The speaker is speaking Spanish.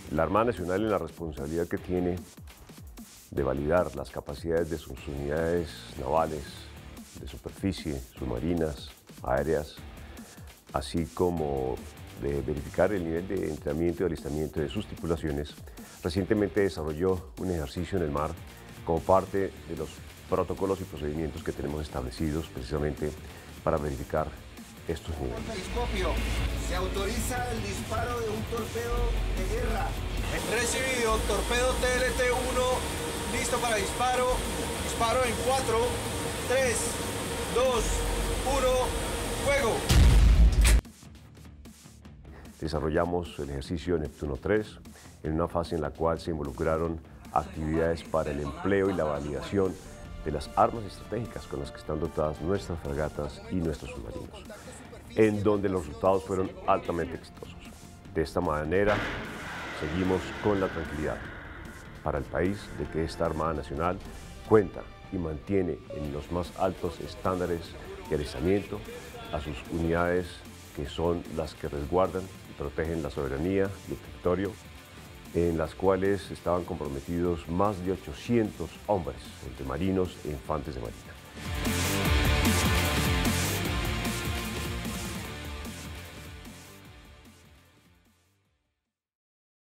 La Armada Nacional, en la responsabilidad que tiene de validar las capacidades de sus unidades navales, de superficie, submarinas, aéreas, así como de verificar el nivel de entrenamiento y alistamiento de sus tripulaciones, recientemente desarrolló un ejercicio en el mar como parte de los protocolos y procedimientos que tenemos establecidos precisamente para verificar estos niveles. Periscopio, se autoriza el disparo de un torpedo de guerra. Recibido, torpedo TLT-1, listo para disparo. Disparo en 4, 3, 2, 1, fuego. Desarrollamos el ejercicio Neptuno 3 en una fase en la cual se involucraron actividades para el empleo y la validación de las armas estratégicas con las que están dotadas nuestras fragatas y nuestros submarinos, en donde los resultados fueron altamente exitosos. De esta manera, seguimos con la tranquilidad para el país de que esta Armada Nacional cuenta y mantiene en los más altos estándares de alistamiento a sus unidades, que son las que resguardan y protegen la soberanía y el territorio, en las cuales estaban comprometidos más de 800 hombres, entre marinos e infantes de marina.